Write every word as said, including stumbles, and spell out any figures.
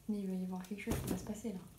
Mais il va y avoir quelque chose qui va se passer là.